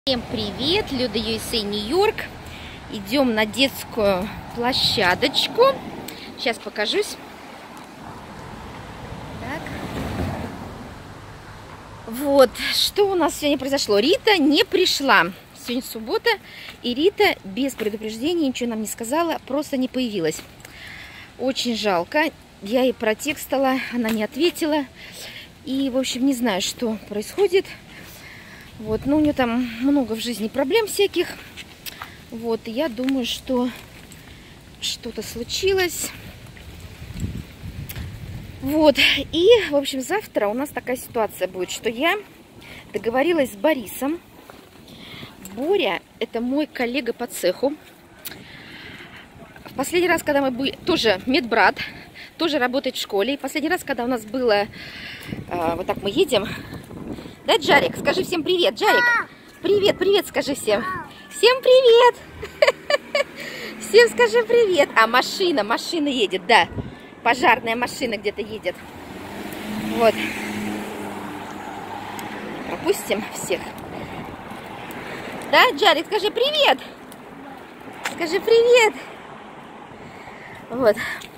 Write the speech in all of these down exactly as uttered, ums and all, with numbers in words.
Всем привет! Люда ю эс эй Нью-Йорк. Идем на детскую площадочку. Сейчас покажусь. Так. Вот, что у нас сегодня произошло. Рита не пришла. Сегодня суббота, и Рита без предупреждения ничего нам не сказала, просто не появилась. Очень жалко. Я ей протекстала, она не ответила. И, в общем, не знаю, что происходит. Вот, но у нее там много в жизни проблем всяких. Вот, и я думаю, что что-то случилось. Вот, и, в общем, завтра у нас такая ситуация будет, что я договорилась с Борисом. Боря – это мой коллега по цеху. В последний раз, когда мы были, тоже медбрат, тоже работает в школе. И последний раз, когда у нас было, э, вот так мы едем. Да, Джарик? Скажи всем привет, Джарик. Привет, привет, скажи всем. Всем привет. Всем скажи привет. А машина, машина едет, да. Пожарная машина где-то едет. Вот. Пропустим всех. Да, Джарик, скажи привет. Скажи привет. Вот.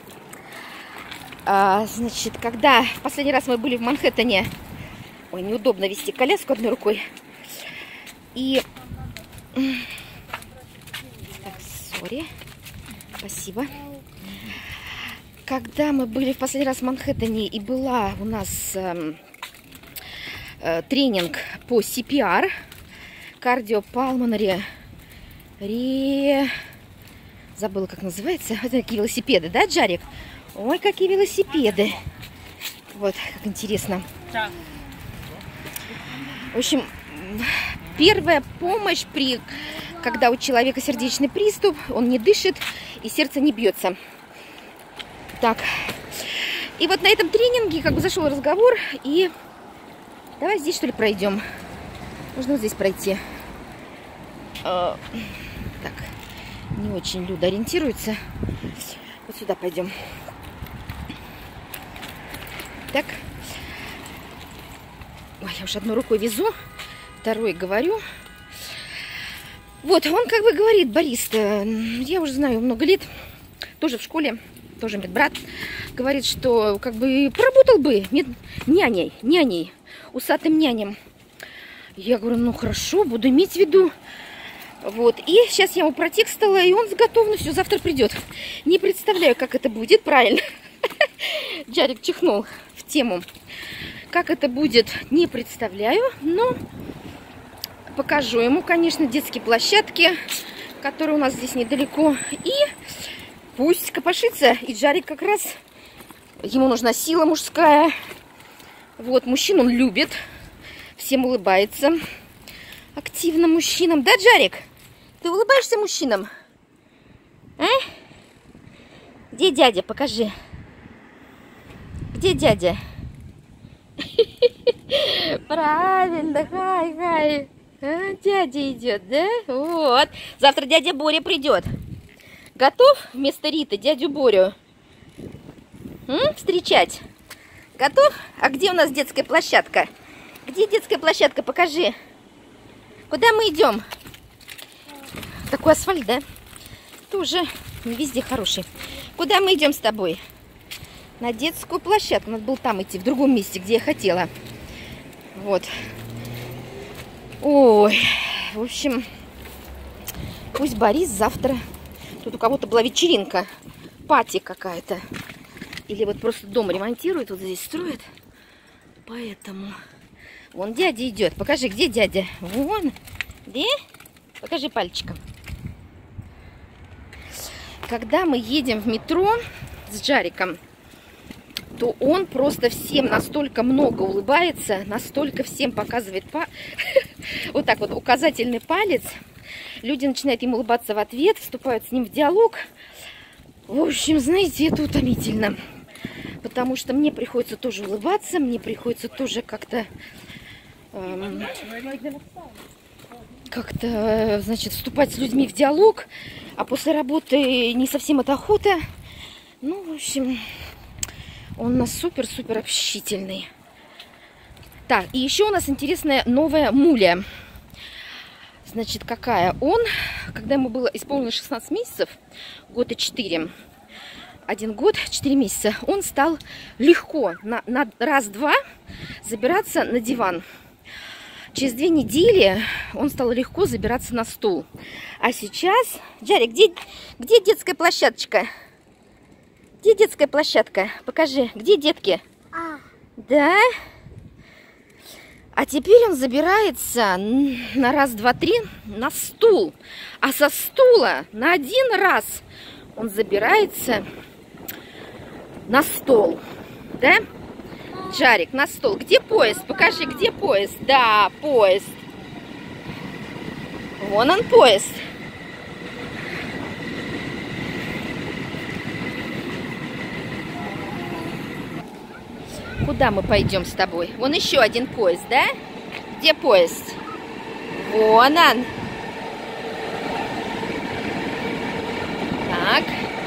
А, значит, когда в последний раз мы были в Манхэттене. Ой, неудобно вести коляску одной рукой. И... Так, сори. Спасибо. Когда мы были в последний раз в Манхэттене, и была у нас э, э, тренинг по си пи ар, кардиопалмонари, ре... Забыла, как называется. Вот такие велосипеды, да, Джарик? Ой, какие велосипеды. Вот, как интересно. Да. В общем, первая помощь, при, когда у человека сердечный приступ, он не дышит и сердце не бьется. Так. И вот на этом тренинге как бы зашел разговор, и давай здесь, что ли, пройдем. Можно вот здесь пройти. Так, не очень Люда ориентируется. Вот сюда пойдем. Так. Ой, я уж одной рукой везу, второй говорю. Вот, он как бы говорит, Борис, я уже знаю много лет, тоже в школе, тоже медбрат, говорит, что как бы поработал бы мед... няней, няней, усатым няням. Я говорю, ну хорошо, буду иметь в виду. Вот, и сейчас я ему протекстала, и он с готовностью завтра придет. Не представляю, как это будет, правильно. Джарик чихнул в тему. Как это будет, не представляю, но покажу ему, конечно, детские площадки, которые у нас здесь недалеко. И пусть копошится. И Джарик как раз, ему нужна сила мужская. Вот, мужчин он любит, всем улыбается. Активно мужчинам. Да, Джарик? Ты улыбаешься мужчинам? А? Где дядя? Покажи. Где дядя? Правильно, хай-хай. А, дядя идет, да? Вот. Завтра дядя Боря придет. Готов вместо Риты дядю Борю М? встречать? Готов? А где у нас детская площадка? Где детская площадка? Покажи. Куда мы идем? Такой асфальт, да? Тоже не везде хороший. Куда мы идем с тобой? На детскую площадку. Надо было там идти, в другом месте, где я хотела. Вот. Ой. В общем, пусть Борис завтра... Тут у кого-то была вечеринка. Пати какая-то. Или вот просто дом ремонтирует, вот здесь строят. Поэтому... Вон дядя идет. Покажи, где дядя? Вон. Где? Покажи пальчиком. Когда мы едем в метро с Джариком, то он просто всем настолько много улыбается, настолько всем показывает па... вот так вот указательный палец. Люди начинают ему улыбаться в ответ, вступают с ним в диалог. В общем, знаете, это утомительно. Потому что мне приходится тоже улыбаться, мне приходится тоже как-то... Эм, как-то, значит, вступать с людьми в диалог. А после работы не совсем это охота. Ну, в общем... Он у нас супер-супер общительный. Так, и еще у нас интересная новая муля. Значит, какая? Он, когда ему было исполнилось шестнадцать месяцев, год и четыре, один год, четыре месяца, он стал легко на, на раз-два забираться на диван. Через две недели он стал легко забираться на стул. А сейчас... Джарик, где, где детская площадочка? Где детская площадка? Покажи, где детки? А. Да? А теперь он забирается на раз, два, три на стул. А со стула на один раз он забирается на стол. Да? Джарик, на стол. Где поезд? Покажи, где поезд? Да, поезд. Вон он, поезд. Куда мы пойдем с тобой? Вон еще один поезд, да? Где поезд? Вон он. Так.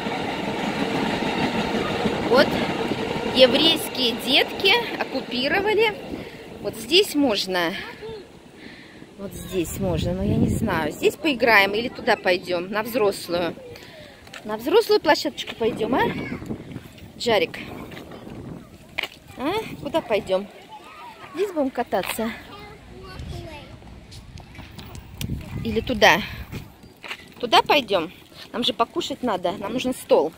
Вот. Еврейские детки оккупировали. Вот здесь можно. Вот здесь можно, но я не знаю. Здесь поиграем или туда пойдем, на взрослую. На взрослую площадочку пойдем, а? Джарик. А? Куда пойдем? Здесь будем кататься? Или туда? Туда пойдем? Нам же покушать надо. Нам нужен стол.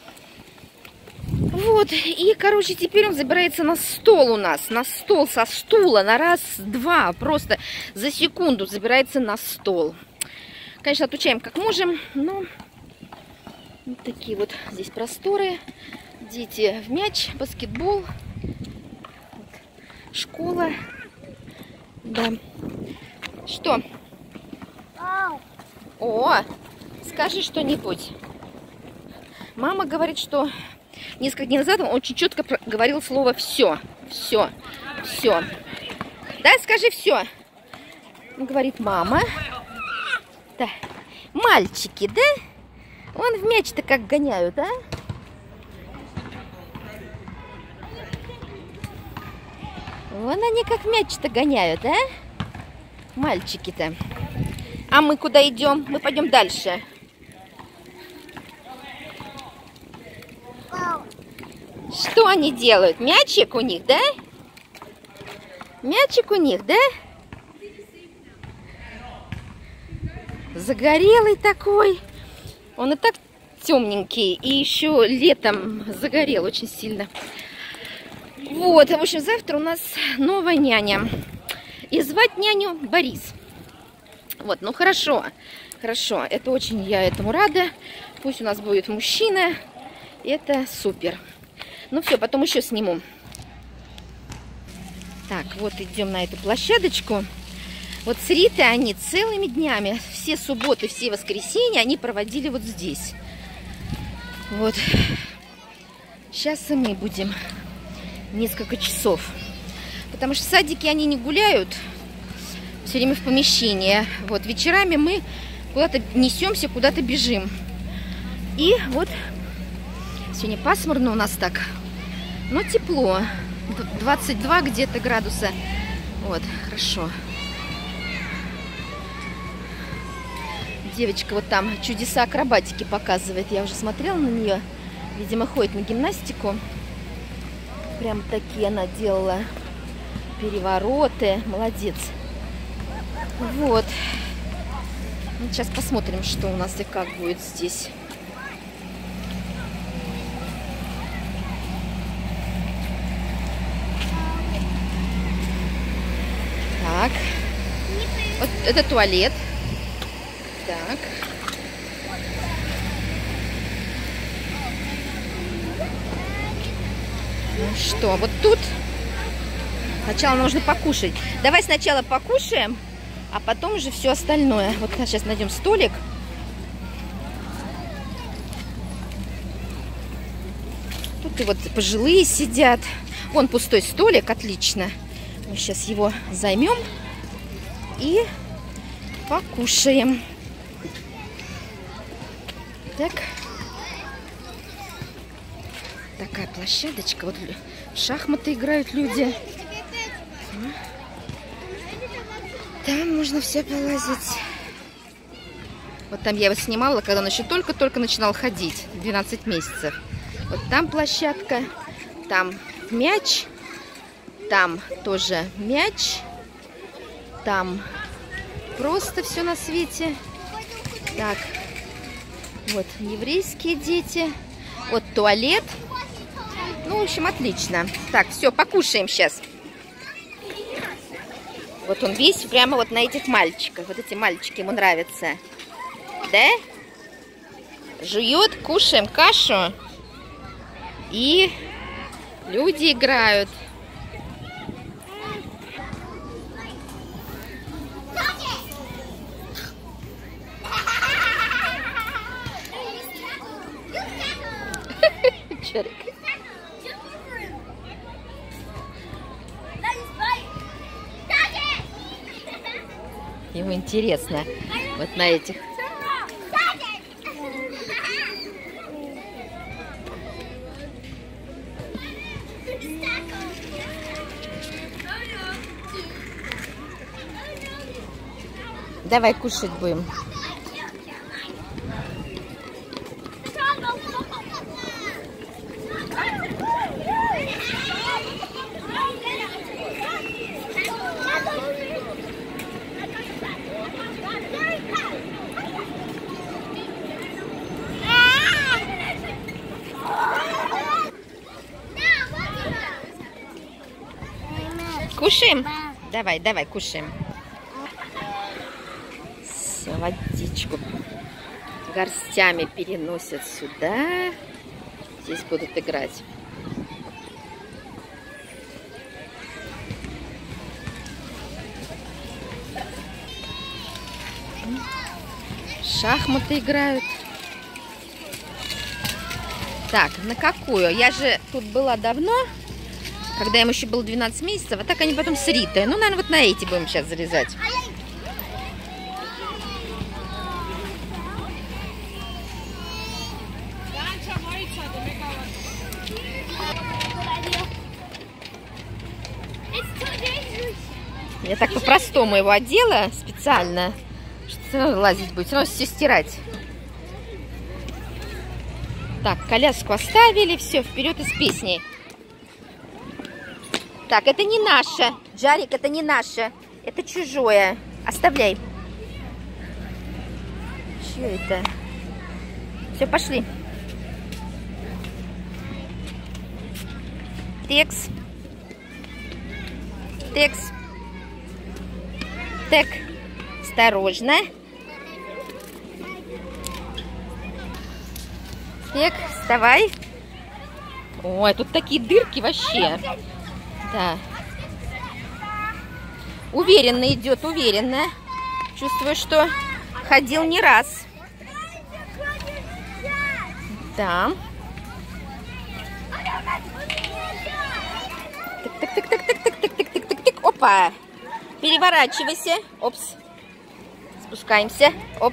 Вот, и, короче, теперь он забирается на стол у нас, на стол со стула, на раз-два, просто за секунду забирается на стол. Конечно, отучаем как можем, но вот такие вот здесь просторы. Дети в мяч, баскетбол, школа. Да. Что? О, скажи что-нибудь. Мама говорит, что... Несколько дней назад он очень четко говорил слово «все», «все», «все». Да, скажи «все». Он говорит «мама». Да. Мальчики, да? Вон в мяч-то как гоняют, а? Вон они как мяч-то гоняют, а? Мальчики-то. А мы куда идем? Мы пойдем дальше. Что они делают? Мячик у них, да? Мячик у них, да? Загорелый такой. Он и так темненький. И еще летом загорел очень сильно. Вот, в общем, завтра у нас новая няня. И звать няню Борис. Вот, ну хорошо. Хорошо, это очень я этому рада. Пусть у нас будет мужчина. Это супер. Ну все, потом еще сниму. Так, вот идем на эту площадочку. Вот с Ритой они целыми днями, все субботы, все воскресенья они проводили вот здесь. Вот. Сейчас и мы будем несколько часов. Потому что в садике они не гуляют. Все время в помещении. Вот вечерами мы куда-то несемся, куда-то бежим. И вот сегодня пасмурно у нас так. Но тепло. двадцать два где-то градуса. Вот, хорошо. Девочка вот там чудеса акробатики показывает. Я уже смотрела на нее. Видимо, ходит на гимнастику. Прям такие она делала. Перевороты. Молодец. Вот. Сейчас посмотрим, что у нас и как будет здесь. Так. Вот это туалет. Так. Ну что, вот тут сначала нужно покушать. Давай сначала покушаем, а потом уже все остальное. Вот сейчас найдем столик. Тут и вот пожилые сидят. Вон пустой столик, отлично. Мы сейчас его займем и покушаем. Так. Такая площадочка. Вот в шахматы играют люди. Там можно все полазить. Вот там я его снимала, когда он еще только-только начинал ходить, двенадцать месяцев. Вот там площадка, там мяч, там тоже мяч, там просто все на свете. Так, вот еврейские дети, вот туалет. Ну, в общем, отлично. Так, все, покушаем сейчас. Вот он весь прямо вот на этих мальчиках. Вот эти мальчики ему нравятся. Да? Жует, кушаем кашу. И люди играют. Чарик. Ему интересно вот на этих. Давай кушать будем. Кушаем? Давай, давай, кушаем. Все, водичку горстями переносят сюда. Здесь будут играть. Шахматы играют. Так, на какую? Я же тут была давно, когда ему еще было двенадцать месяцев, а так они потом с Ритой. Ну, наверное, вот на эти будем сейчас залезать. Я так по-простому его одела специально, что все равно лазить будет, все равно все стирать. Так, коляску оставили, все, вперед из песни. Так, это не наше, Джарик, это не наше, это чужое. Оставляй. Что это? Все, пошли. Текс. Текс. Так, осторожно. Так, вставай. Ой, тут такие дырки вообще. Да. Уверенно идет, уверенно. Чувствую, что ходил не раз. Да. Так, так, так, так, так, так, так, так, так, так. Опа. Переворачивайся. Опс. Спускаемся. Опс.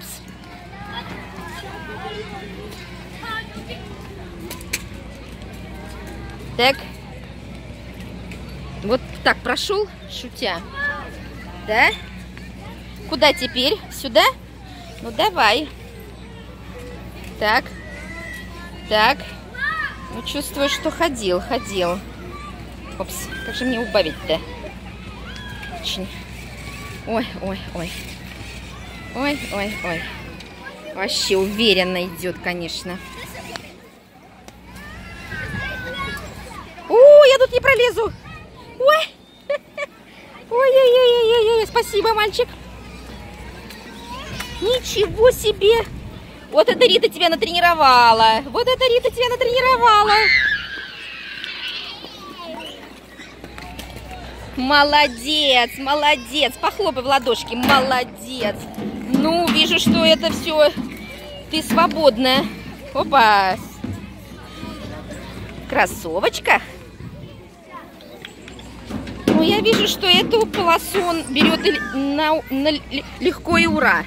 Так. Вот так прошел, шутя. Да? Куда теперь? Сюда? Ну, давай. Так. Так. Ну, чувствую, что ходил, ходил. Опс. Как же мне убавить-то? Очень. Ой, ой, ой. Ой, ой, ой. Вообще уверенно идет, конечно. О, я тут не пролезу. Ой. Ой-ой-ой-ой-ой. Спасибо, мальчик. Ничего себе. Вот это Рита тебя натренировала. Вот это Рита тебя натренировала. Молодец, молодец. Похлопай в ладошки. Молодец. Ну, вижу, что это все. Ты свободная. Опа. Кроссовочка. Ну, я вижу, что эту полосу он берет на, на легко и ура.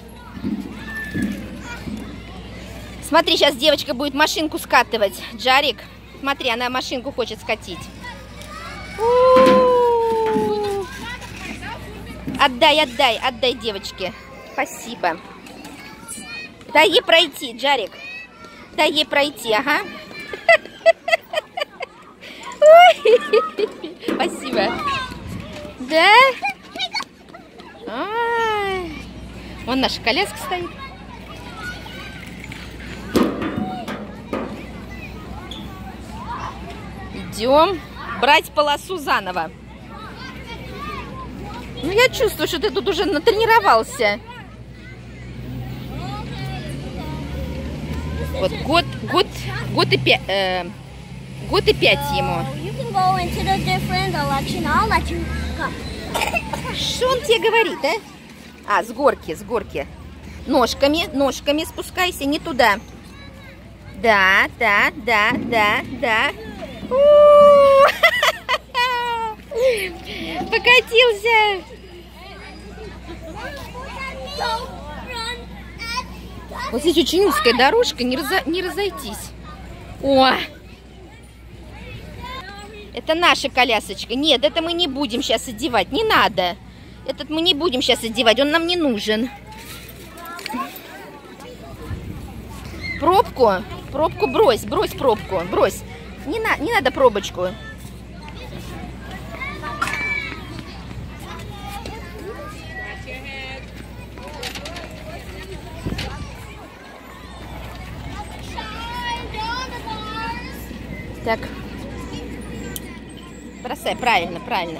Смотри, сейчас девочка будет машинку скатывать. Джарик, смотри, она машинку хочет скатить. У-у-у. Отдай, отдай, отдай девочке. Спасибо. Дай ей пройти, Джарик. Дай ей пройти, ага. Ой. Спасибо. Да? Ай. Вон наша коляска стоит. Идем брать полосу заново. Ну, я чувствую, что ты тут уже натренировался. Вот год, год, год и пять, э, год и пять ему. Что он тебе говорит, а? А, с горки, с горки. Ножками, ножками спускайся, не туда. Да, да, да, да, да. Покатился. Вот здесь очень узкая дорожка, не, разо... не разойтись. О! Это наша колясочка. Нет, это мы не будем сейчас одевать. Не надо. Этот мы не будем сейчас одевать. Он нам не нужен. Пробку? Пробку брось. Брось пробку. Брось. Не, на... не надо пробочку. Так. Бросай, правильно, правильно.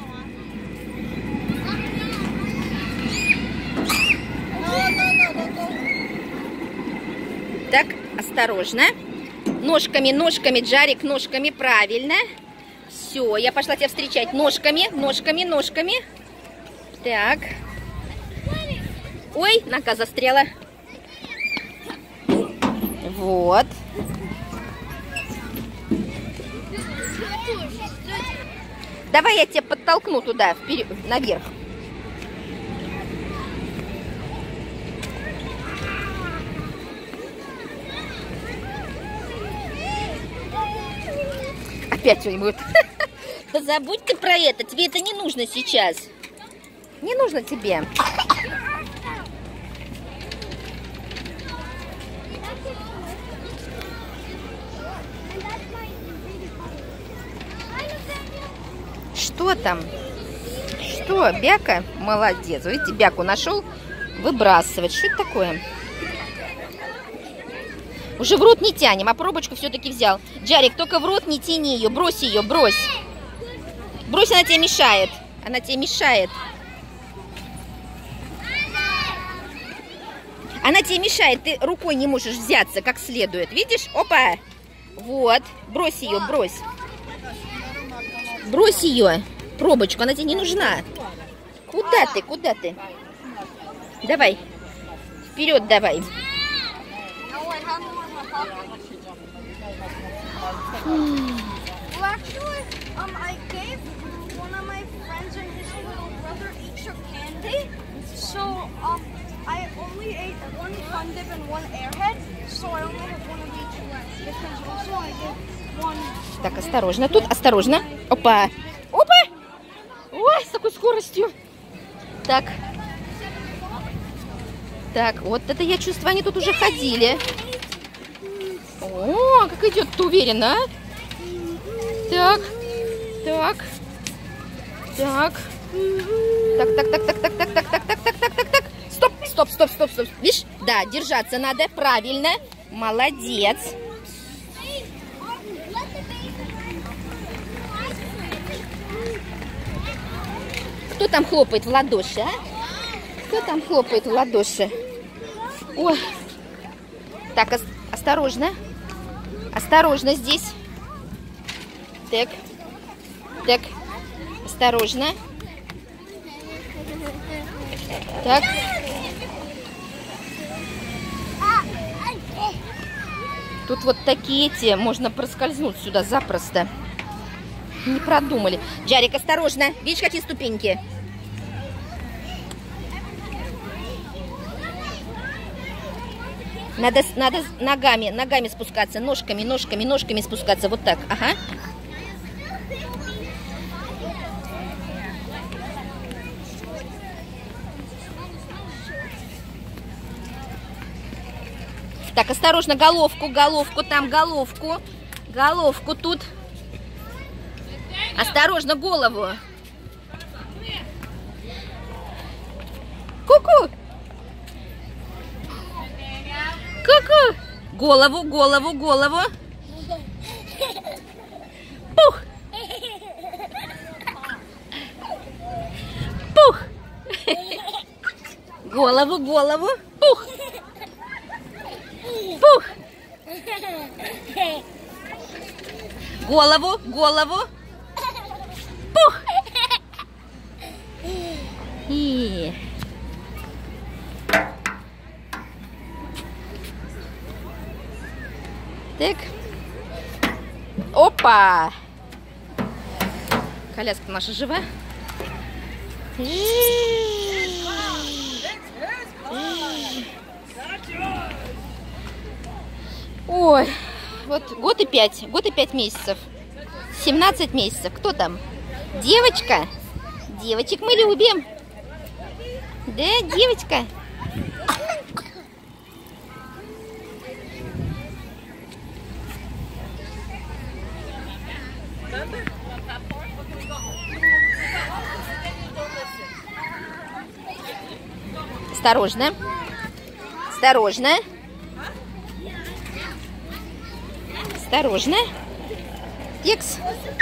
Так, осторожно. Ножками, ножками, Джарик, ножками, правильно. Все, я пошла тебя встречать. Ножками, ножками, ножками. Так. Ой, нога застряла. Вот. Давай я тебя подтолкну туда, вперед, наверх. Опять что-нибудь. Да забудь ты про это, тебе это не нужно сейчас. Не нужно тебе. Что там? Что, бяка? Молодец. Видите, бяку нашел, выбрасывать. Что это такое? Уже в рот не тянем, а пробочку все-таки взял. Джарик, только в рот не тяни ее. Брось ее, брось. Брось, она тебе мешает. Она тебе мешает. Она тебе мешает. Ты рукой не можешь взяться как следует. Видишь? Опа. Вот. Брось ее, брось. Брось ее, пробочку, она тебе не нужна. Куда ты, куда ты? Давай, вперед давай. Так, осторожно, тут осторожно. Опа! Опа! Ой, с такой скоростью. Так. Так, вот это я чувствую, они тут уже ходили. О, как идет-то уверенно, а? Так, так, так. Так, так, так, так, так, так, так, так, так, так, так, так, так. Стоп, стоп, стоп, стоп, стоп. Видишь? Да, держаться надо, правильно. Молодец. Кто там хлопает в ладоши, а? Кто там хлопает в ладоши? Ой. Так, ос осторожно. Осторожно здесь. Так. Так. Осторожно. Так. Тут вот такие эти, можно проскользнуть сюда запросто. Не продумали. Джарик, осторожно. Видишь, какие ступеньки? Надо, надо ногами, ногами спускаться, ножками, ножками, ножками спускаться. Вот так. Ага. Так, осторожно, головку, головку, там головку. Головку тут. Осторожно, голову. Ку-ку. Ку-ку. Голову, голову, голову. Пух. Пух. Голову, голову. Пух. Пух. Голову, голову. Пух. И... Так. Опа. Коляска наша жива. Ой, вот год и пять, год и пять месяцев. семнадцать месяцев. Кто там? Девочка? Девочек мы любим. Да, девочка? Осторожно. Осторожно. Осторожно. Текс.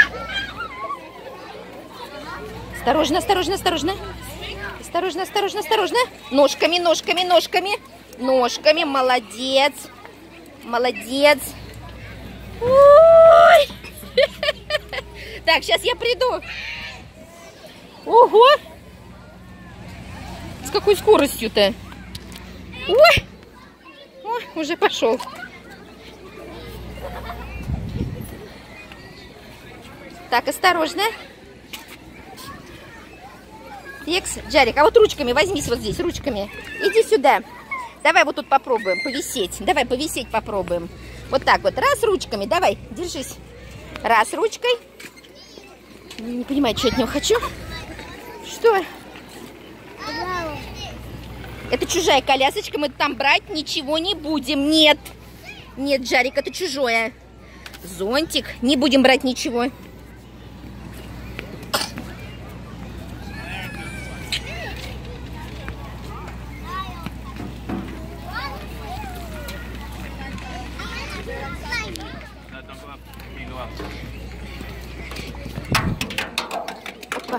Осторожно, осторожно, осторожно. Осторожно, осторожно, осторожно. Ножками, ножками, ножками. Ножками. Молодец. Молодец. Ой. Так, сейчас я приду. Ого. С какой скоростью-то? Ой. Ой, уже пошел. Так, осторожно. Текс, Джарик, а вот ручками возьмись вот здесь, ручками. Иди сюда. Давай вот тут попробуем повисеть. Давай повисеть попробуем. Вот так вот. Раз ручками. Давай, держись. Раз ручкой. Не понимаю, что от него хочу. Что? Это чужая колясочка. Мы там брать ничего не будем. Нет. Нет, Джарик, это чужое. Зонтик. Не будем брать ничего. Опа.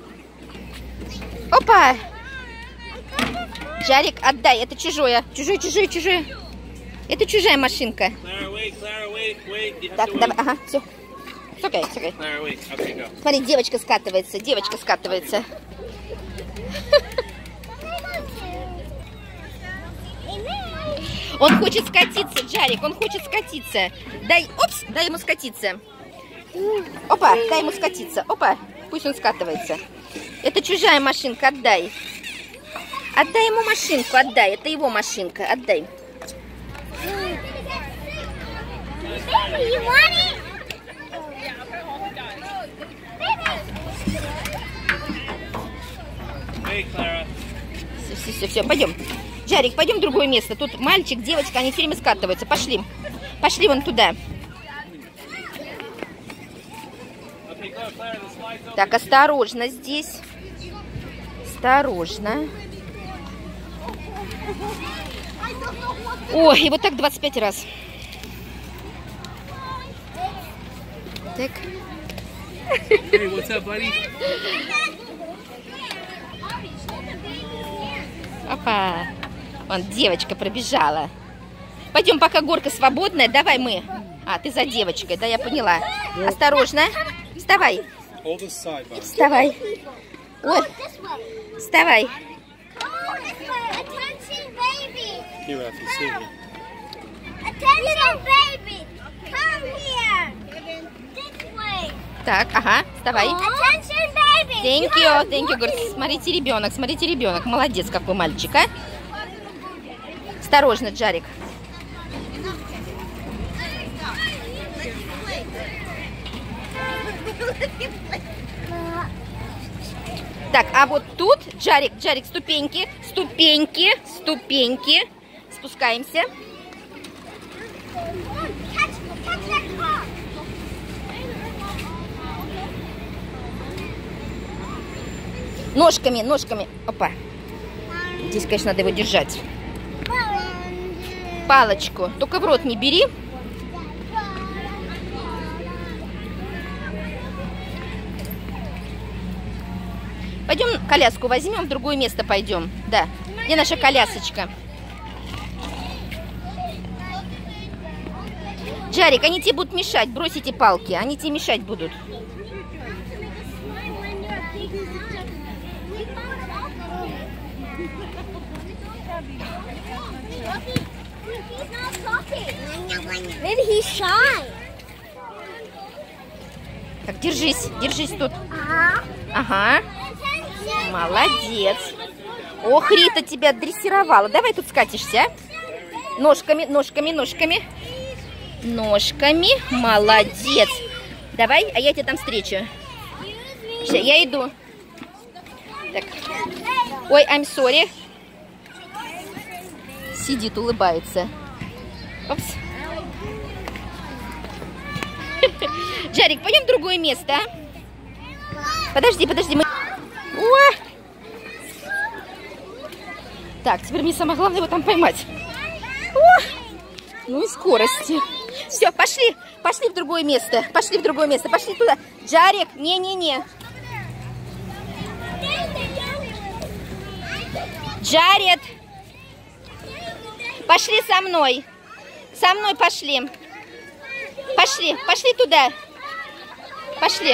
Опа. Джарик, отдай, это чужое. Чужое, чужое, чужое. Это чужая машинка. Так, давай, ага, все. Okay, okay. Okay, смотри, девочка скатывается, девочка скатывается. Он хочет скатиться, Джарик, он хочет скатиться. Дай, опс, дай ему скатиться. Опа, дай ему скатиться. Опа, пусть он скатывается. Это чужая машинка, отдай. Отдай ему машинку, отдай. Это его машинка, отдай. Все, все, все, все, пойдем. Джарик, пойдем в другое место. Тут мальчик, девочка, они все время скатываются. Пошли. Пошли вон туда. Так, осторожно здесь. Осторожно. Ой, и вот так двадцать пять раз. Так. Hey, what's up, buddy? Опа. Вон девочка пробежала. Пойдем, пока горка свободная. Давай мы. А, ты за девочкой, да, я поняла. Осторожно. Вставай. Вставай. Ой. Вставай. Так, ага, вставай. Thank you, thank you. Говорит, смотрите, ребенок, смотрите, ребенок. Молодец, какой мальчик, а? Осторожно, Джарик. Так, а вот тут, Джарик, Джарик, ступеньки, ступеньки, ступеньки. Спускаемся. Ножками, ножками. Опа. Здесь, конечно, надо его держать. Палочку. Только в рот не бери. Пойдем коляску возьмем, в другое место пойдем. Да. Где наша колясочка? Джарик, они тебе будут мешать. Брось эти палки. Они тебе мешать будут. Maybe he's shy. Так, держись, держись тут. Ага. Молодец. Ох, Рита тебя дрессировала. Давай тут скатишься. Ножками, ножками, ножками. Ножками. Молодец. Давай, а я тебя там встречу. Все, я иду. Так. Ой, I'm sorry. Сидит, улыбается. Опс. Джарик, пойдем в другое место, а? Подожди, подожди. Мы... О! Так, теперь мне самое главное его там поймать. О! Ну и скорости. Все, пошли. Пошли в другое место. Пошли в другое место. Пошли туда. Джарик, не-не-не. Джаред. Пошли со мной. Со мной пошли. Пошли, пошли туда. Пошли.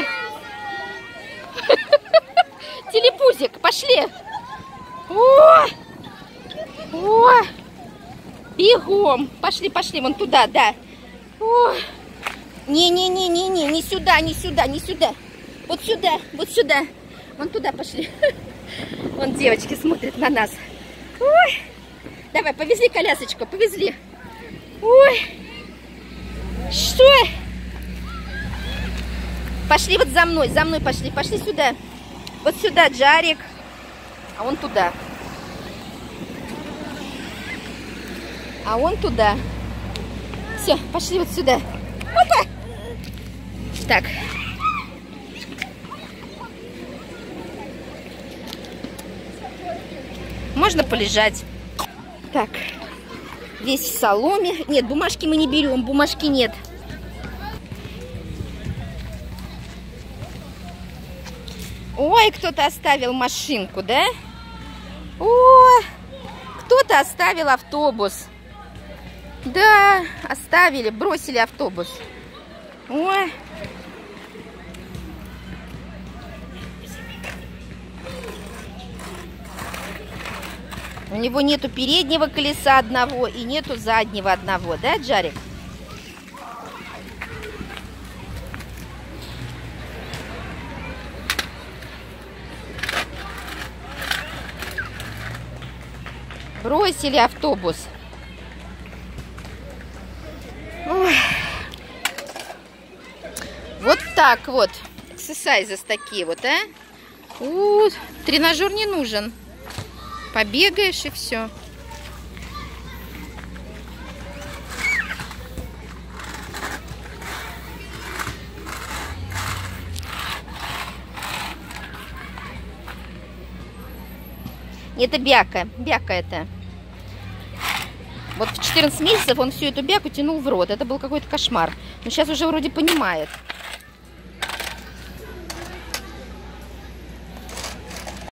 Телепузик, пошли. О! О! Бегом. Пошли, пошли, вон туда, да. Не-не-не-не-не, не сюда, не сюда, не сюда. Вот сюда, вот сюда. Вон туда пошли. Вон девочки смотрят на нас. Ой. Давай, повезли колясочку, повезли. Ой. Что? Пошли вот за мной, за мной пошли, пошли сюда. Вот сюда, Джарик. А он туда. А он туда. Все, пошли вот сюда. Опа! Так. Можно полежать. Так. Весь в соломе. Нет, бумажки мы не берем, бумажки нет. Ой, кто-то оставил машинку, да? О, кто-то оставил автобус. Да, оставили, бросили автобус. Ой. У него нету переднего колеса одного и нету заднего одного, да, Джарик? Бросили автобус. Ой. Вот так вот. Эксерсайзы такие вот, а? У, тренажер не нужен. Побегаешь и все. Это бяка. Бяка это. Вот в четырнадцать месяцев он всю эту бяку тянул в рот. Это был какой-то кошмар. Но сейчас уже вроде понимает.